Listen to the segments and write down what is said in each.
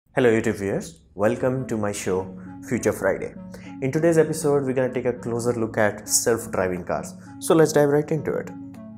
Hello YouTube viewers, welcome to my show Future Friday. In today's episode, we're going to take a closer look at self-driving cars. So let's dive right into it.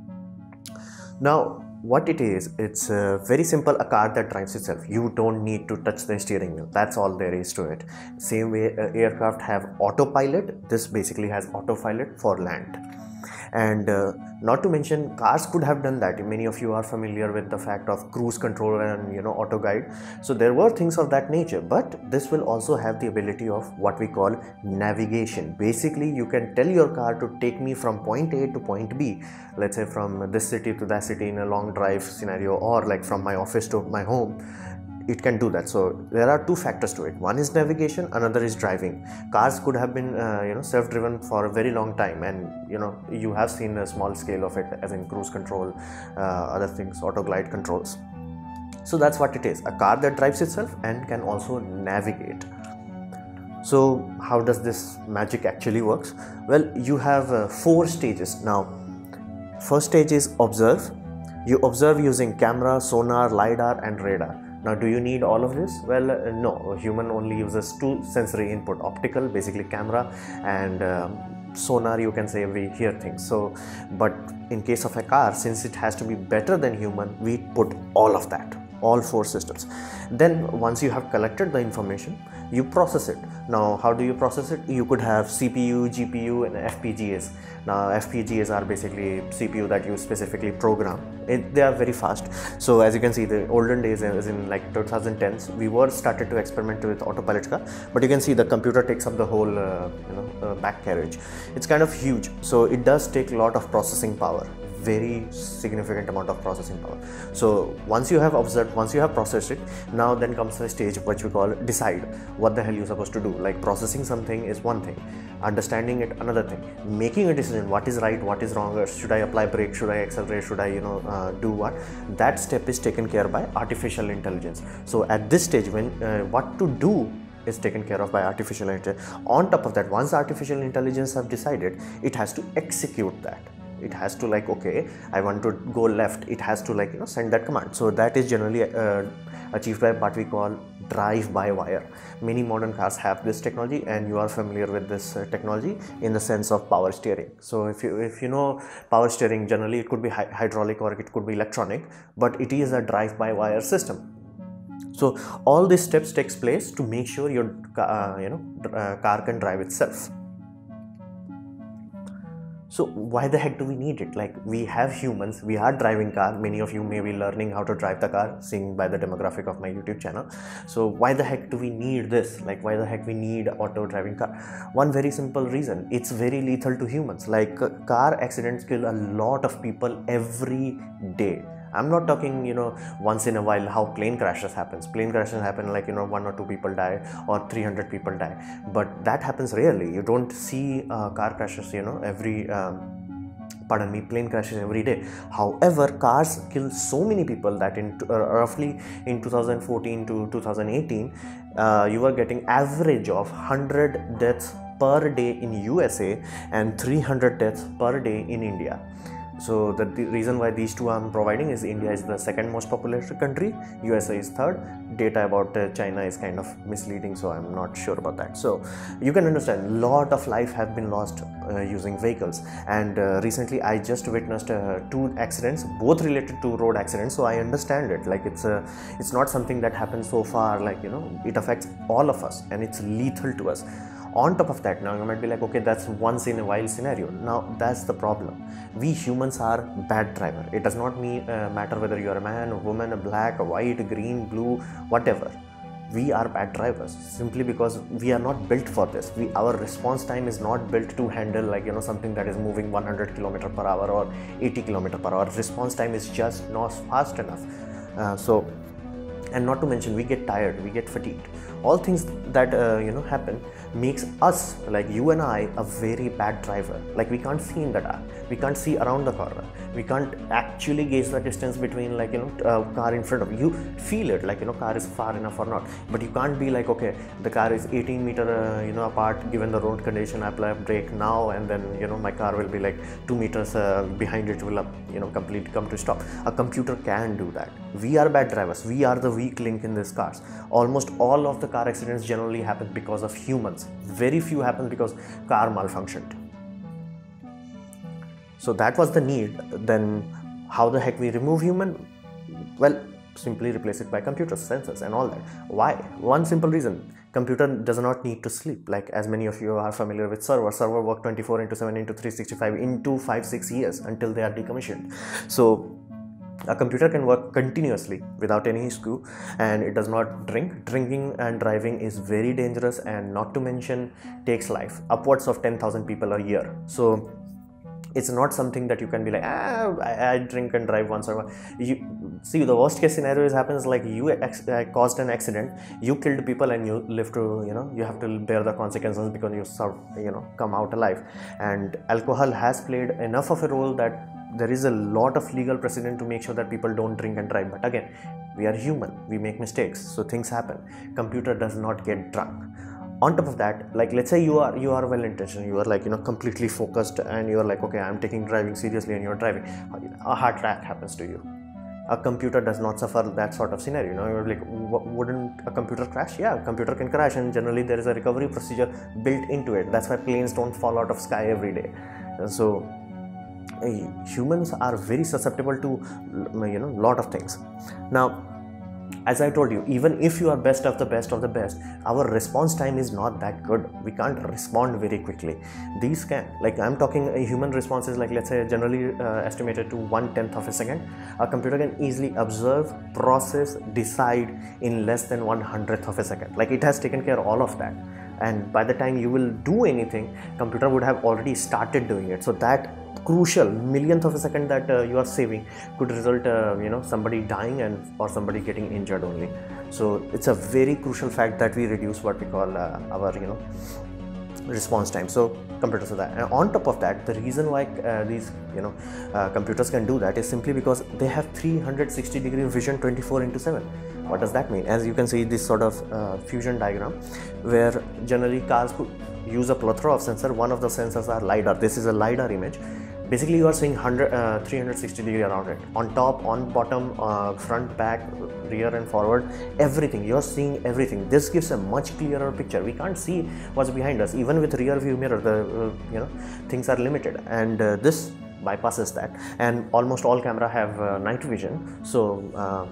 Now, what it is, it's very simple, a car that drives itself. You don't need to touch the steering wheel. That's all there is to it. Same way aircraft have autopilot, this basically has autopilot for land. And not to mention, cars could have done that. Many of you are familiar with the fact of cruise control and auto guide. So there were things of that nature, but this will also have the ability of what we call navigation. Basically, you can tell your car to take me from point A to point B, let's say from this city to that city in a long drive scenario, or like from my office to my home. It can do that. So there are two factors to it. One is navigation, another is driving. Cars could have been self-driven for a very long time, and you have seen a small scale of it, as in cruise control, other things, auto glide controls. So that's what it is, a car that drives itself and can also navigate. So how does this magic actually works? Well, you have 4 stages. Now, first stage is observe. You observe using camera, sonar, lidar and radar. Now, do you need all of this? Well, no. A human only uses 2 sensory input: optical, basically camera, and sonar, you can say we hear things. So, but in case of a car, since it has to be better than human, we put all of that, all 4 systems. Then once you have collected the information, you process it. Now, how do you process it? You could have CPU, GPU and FPGAs. Now, FPGAs are basically CPU that you specifically program. They are very fast. So as you can see, the olden days, as in like 2010s, we were started to experiment with autopilot car, but you can see the computer takes up the whole back carriage. It's kind of huge, so it does take a lot of processing power, very significant amount of processing power. So once you have observed, once you have processed it, now then comes the stage which we call decide. What the hell you're supposed to do? Like, processing something is one thing, understanding it another thing, making a decision, what is right, what is wrong, or should I apply brake, should I accelerate, should I do what. That step is taken care by artificial intelligence. So at this stage, when what to do is taken care of by artificial intelligence. On top of that, once artificial intelligence have decided, it has to execute that. It has to, like, okay, I want to go left, it has to send that command. So that is generally achieved by what we call drive by wire. Many modern cars have this technology, and you are familiar with this technology in the sense of power steering. So if you know power steering, generally it could be hydraulic or it could be electronic, but it is a drive by wire system. So all these steps takes place to make sure your car can drive itself. So why the heck do we need it? Like, we have humans, we are driving car. Many of you may be learning how to drive the car, seeing by the demographic of my YouTube channel. So why the heck do we need this? Like, why the heck we need auto driving car? One very simple reason: it's very lethal to humans. Like, car accidents kill a lot of people every day. I'm not talking, once in a while how plane crashes happens. Plane crashes happen like, 1 or 2 people die or 300 people die. But that happens rarely. You don't see car crashes, plane crashes every day. However, cars kill so many people that roughly in 2014 to 2018, you were getting average of 100 deaths per day in USA and 300 deaths per day in India. So the reason why these two I'm providing is India is the second most populated country, USA is third. Data about China is kind of misleading, so I'm not sure about that. So you can understand, a lot of life have been lost using vehicles. And recently I just witnessed 2 accidents, both related to road accidents. So I understand it. Like, it's not something that happens so far. Like, it affects all of us and it's lethal to us. On top of that, now you might be like, okay, that's once in a while scenario. Now that's the problem. We humans are bad driver. It does not matter whether you are a man, a woman, a black, a white, a green, blue, whatever. We are bad drivers simply because we are not built for this. Our response time is not built to handle something that is moving 100 km per hour or 80 km per hour. Response time is just not fast enough. And not to mention, we get tired, we get fatigued. All things that happen makes us, like you and I, a very bad driver. Like, we can't see in the dark, we can't see around the corner, We can't actually gauge the distance between like car in front of you. Feel it like car is far enough or not, but you can't be like, okay, the car is 18 meter apart, given the road condition, I apply brake now, and then my car will be like 2 meters behind, it will complete come to stop. A computer can do that. We are bad drivers, we are the weak link in these cars. Almost all of the car accidents generally happen because of humans. Very few happen because car malfunctioned. So that was the need. Then how the heck we remove human? Well, simply replace it by computers, sensors and all that. Why? One simple reason: computer does not need to sleep. Like, as many of you are familiar with server work 24/7 into 365 into 5-6 years until they are decommissioned. So a computer can work continuously without any issue, and it does not drink. Drinking and driving is very dangerous, and not to mention takes life, upwards of 10,000 people a year. So it's not something that you can be like, I drink and drive once or while. You see, the worst case scenario happens like you caused an accident, you killed people, and you live to you have to bear the consequences because you come out alive. And alcohol has played enough of a role that there is a lot of legal precedent to make sure that people don't drink and drive. But again, we are human, we make mistakes, so things happen. Computer does not get drunk. On top of that, like, let's say you are well intentioned, you are like completely focused, and you are like, okay, I'm taking driving seriously, and you're driving, a heart attack happens to you. A computer does not suffer that sort of scenario. You're like, wouldn't a computer crash? Yeah, a computer can crash, and generally there is a recovery procedure built into it. That's why planes don't fall out of sky every day. So humans are very susceptible to lot of things. Now, as I told you, even if you are best of the best of the best, our response time is not that good. We can't respond very quickly. These can, like, I'm talking a human response is like, let's say, generally estimated to 1/10 of a second. A computer can easily observe, process, decide in less than 1/100th of a second. Like, it has taken care of all of that, and by the time you will do anything, computer would have already started doing it. So that crucial millionth of a second that you are saving could result somebody dying or somebody getting injured only. So it's a very crucial fact that we reduce what we call our response time. So computers are that. And on top of that, the reason why these computers can do that is simply because they have 360-degree vision 24/7. What does that mean? As you can see this sort of fusion diagram, where generally cars could use a plethora of sensors. One of the sensors are LiDAR. This is a LiDAR image. Basically, you are seeing 360 degree around it, on top, on bottom, front, back, rear and forward, everything. You're seeing everything. This gives a much clearer picture. We can't see what's behind us. Even with rear view mirror, the things are limited, and this bypasses that. And almost all camera have night vision, so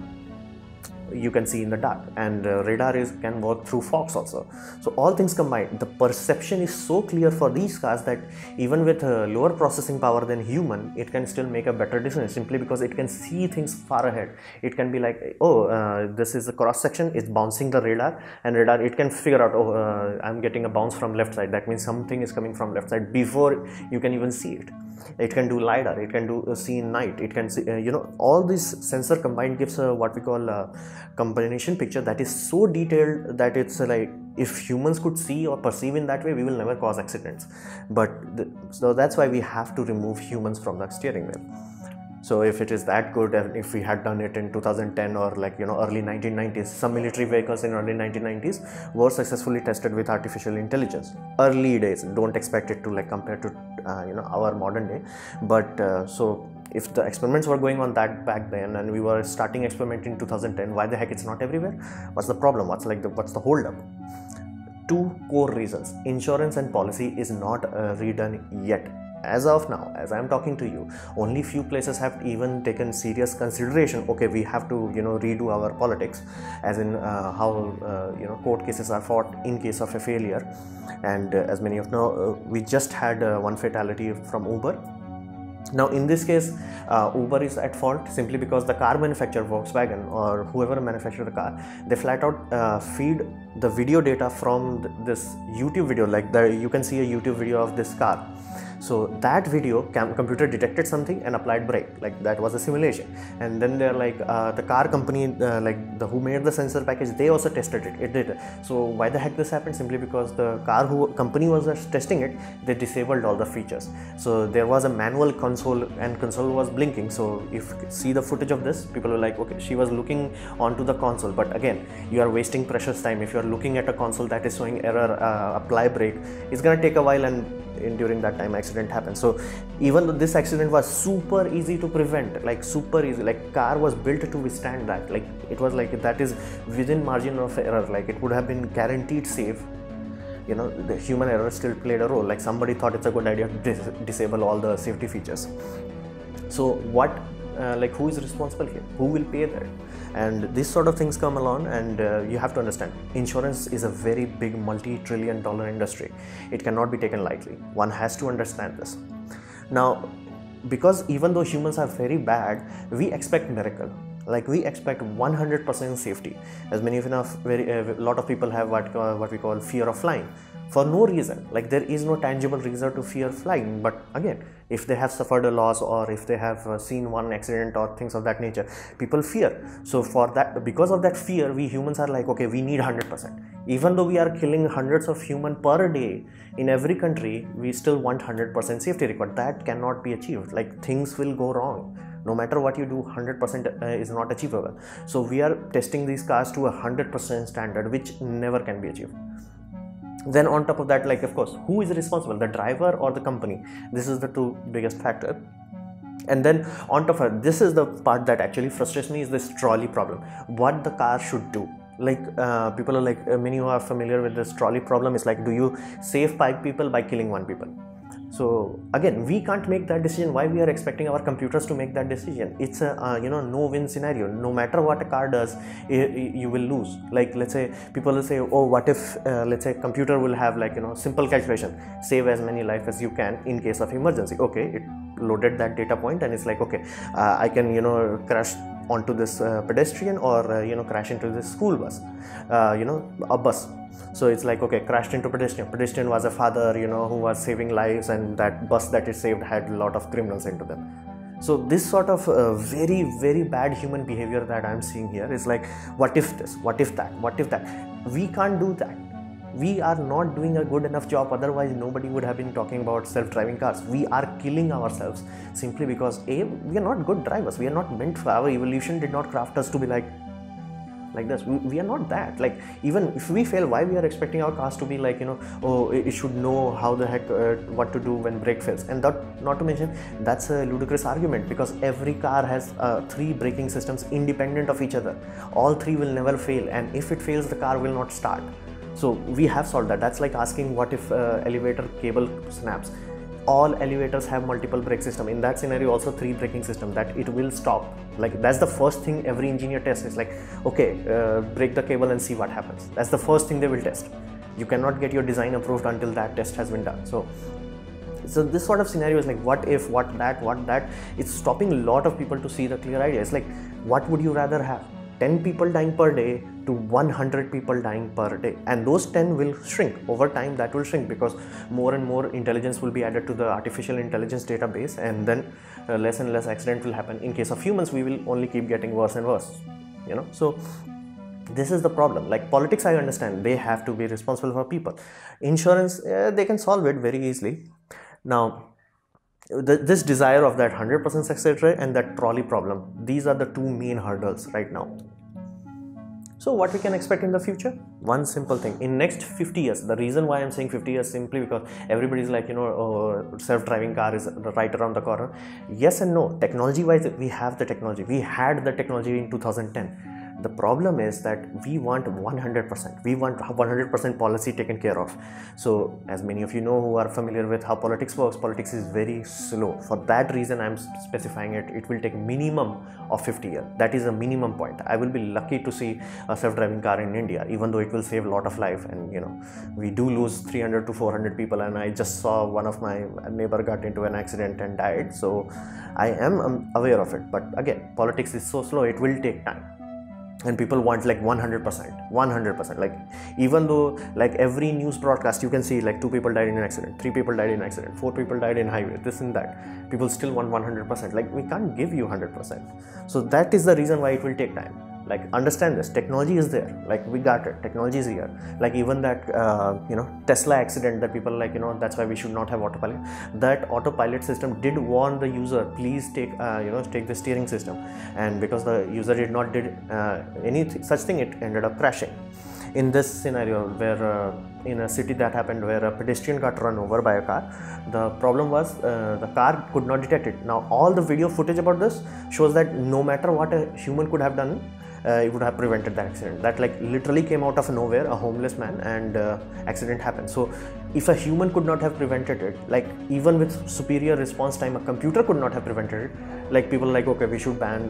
you can see in the dark, and radar can work through fogs also. So all things combined, the perception is so clear for these cars that even with lower processing power than human, it can still make a better decision, simply because it can see things far ahead. It can be like, oh, this is a cross section, it's bouncing the radar, and radar, it can figure out, oh, I'm getting a bounce from left side, that means something is coming from left side before you can even see it. It can do LiDAR, it can do see in night, it can see, all these sensor combined gives what we call a combination picture that is so detailed that it's like, if humans could see or perceive in that way, we will never cause accidents. But so that's why we have to remove humans from the steering wheel. So if it is that good, and if we had done it in 2010 or like early 1990s, some military vehicles in early 1990s were successfully tested with artificial intelligence. Early days, don't expect it to like compare to our modern day, but so if the experiments were going on that back then, and we were starting experiment in 2010, why the heck it's not everywhere? What's the problem? What's the hold up? Two core reasons. Insurance and policy is not redone yet. As of now, as I am talking to you, only few places have even taken serious consideration. Okay, we have to redo our politics, as in how court cases are fought in case of a failure. And as many of you know, we just had one fatality from Uber. Now in this case, Uber is at fault simply because the car manufacturer, Volkswagen or whoever manufactured the car, they flat out feed the video data from this YouTube video, like you can see a YouTube video of this car. So that video computer detected something and applied brake, like that was a simulation. And then they're like the car company, who made the sensor package, they also tested it did. So why the heck this happened? Simply because the car company was testing it, they disabled all the features. So there was a manual console and console was blinking. So if you see the footage of this, people were like, okay, she was looking onto the console, but again, you are wasting precious time. If you are looking at a console that is showing error, apply brake, it's gonna take a while, and during that time accident happened. So even though this accident was super easy to prevent, like super easy, like car was built to withstand that, like it was like that is within margin of error, like it would have been guaranteed safe. You know, the human error still played a role, like somebody thought it's a good idea to disable all the safety features. So what like who is responsible here? Who will pay that? And these sort of things come along, and you have to understand, insurance is a very big multi-trillion-dollar industry. It cannot be taken lightly. One has to understand this. Now, because even though humans are very bad, we expect miracle. Like we expect 100% safety. As many of a lot of people have what we call fear of flying, for no reason. Like there is no tangible reason to fear flying, but again, if they have suffered a loss, or if they have seen one accident or things of that nature, people fear. So for that, because of that fear, we humans are like, okay, we need 100%. Even though we are killing hundreds of humans per day in every country, we still want 100% safety record. That cannot be achieved. Like things will go wrong. No matter what you do, 100% is not achievable. So we are testing these cars to a 100% standard, which never can be achieved. Then on top of that, like of course, who is responsible, the driver or the company? This is the two biggest factor. And then on top of it, this is the part that actually frustrates me, is this trolley problem. What the car should do. Like people are like, many who are familiar with this trolley problem, is like, do you save 5 people by killing 1 people? So again, we can't make that decision. Why we are expecting our computers to make that decision? It's a no-win scenario. No matter what a car does, you will lose. Like let's say people will say, oh, what if let's say computer will have like simple calculation, save as many lives as you can in case of emergency. Okay, it loaded that data point, and it's like, okay, I can crash onto this pedestrian, or crash into this school bus, a bus. So it's like, okay, crashed into pedestrian was a father who was saving lives, and that bus that it saved had a lot of criminals into them. So this sort of very, very bad human behavior that I'm seeing here is like, what if this, what if that, what if that? We can't do that. We are not doing a good enough job, otherwise nobody would have been talking about self-driving cars. We are killing ourselves simply because we are not good drivers. We are not meant for, our evolution did not craft us to be like this. We are not that. Like even if we fail, why we are expecting our cars to be like oh, it should know how the heck what to do when brake fails? And that, not to mention, that's a ludicrous argument, because every car has 3 braking systems independent of each other. All 3 will never fail, and if it fails, the car will not start. So we have solved that. That's like asking, what if elevator cable snaps? All elevators have multiple brake system. In that scenario also 3 braking system, that it will stop. Like that's the first thing every engineer tests, is like, okay, break the cable and see what happens. That's the first thing they will test. You cannot get your design approved until that test has been done. So this sort of scenario is like, what if, what that, it's stopping a lot of people to see the clear idea. It's like, what would you rather have? 10 people dying per day to 100 people dying per day, and those 10 will shrink over time. That will shrink because more and more intelligence will be added to the artificial intelligence database, and then less and less accident will happen. In case of humans, we will only keep getting worse and worse, so this is the problem. Like politics, I understand, they have to be responsible for people. Insurance, they can solve it very easily. Now this desire of that 100% success rate and that trolley problem, these are the 2 main hurdles right now. So what we can expect in the future? One simple thing. In next 50 years, the reason why I'm saying 50 years simply because everybody's like, self-driving car is right around the corner. Yes and no. Technology wise, we have the technology. We had the technology in 2010. The problem is that we want 100%. We want 100% policy taken care of. So as many of you know who are familiar with how politics works, politics is very slow. For that reason, I'm specifying it. It will take minimum of 50 years. That is a minimum point. I will be lucky to see a self-driving car in India, even though it will save a lot of life. And we do lose 300 to 400 people. And I just saw one of my neighbor got into an accident and died. So I am aware of it. But again, politics is so slow. It will take time. and people want like 100%, like even though like every news broadcast you can see like 2 people died in an accident, 3 people died in an accident, 4 people died in highway, this and that, people still want 100%. Like we can't give you 100%. So that is the reason why it will take time. Like understand this, technology is there, like we got it, technology is here. Like even that Tesla accident that people like, that's why we should not have autopilot. That autopilot system did warn the user, please take take the steering system, and because the user did not did any such thing, it ended up crashing. In this scenario where in a city that happened where a pedestrian got run over by a car, the problem was the car could not detect it. Now all the video footage about this shows that no matter what a human could have done, it would have prevented that accident. That like literally came out of nowhere, a homeless man, and accident happened. So if a human could not have prevented it, like even with superior response time, a computer could not have prevented it. Like people like, okay, we should ban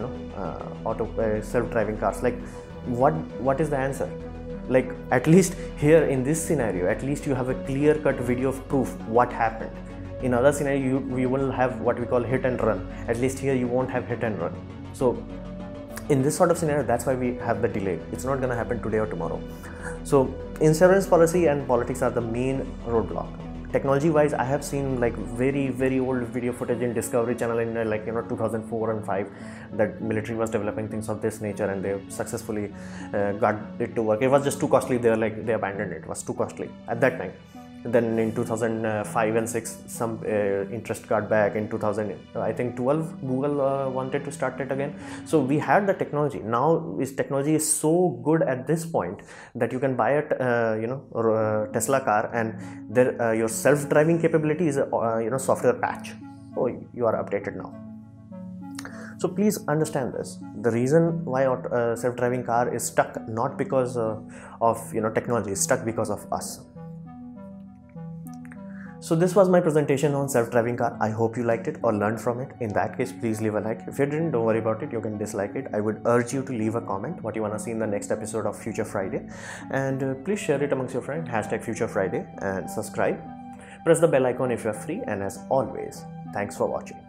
self-driving cars. Like what is the answer? Like at least here in this scenario, at least you have a clear-cut video of proof what happened. In other scenario, we will have what we call hit and run. At least here you won't have hit and run. So in this sort of scenario, that's why we have the delay. It's not going to happen today or tomorrow. So insurance policy and politics are the main roadblock. Technology wise, I have seen like very old video footage in Discovery Channel in 2004 and 5 that military was developing things of this nature, and they successfully got it to work. It was just too costly. They abandoned it. It was too costly at that time. Then in 2005 and 6 some interest got back. In 2012 Google wanted to start it again. So we had the technology. Now technology is so good at this point that you can buy a Tesla car, and there your self-driving capability is a software patch. Oh, you are updated now. So please understand this. The reason why self-driving car is stuck not because of technology, is stuck because of us. So this was my presentation on self-driving car. I hope you liked it or learned from it. In that case, please leave a like. If you didn't, don't worry about it. You can dislike it. I would urge you to leave a comment what you want to see in the next episode of Future Friday. And please share it amongst your friends. #Future Friday, and subscribe. Press the bell icon if you are free. And as always, thanks for watching.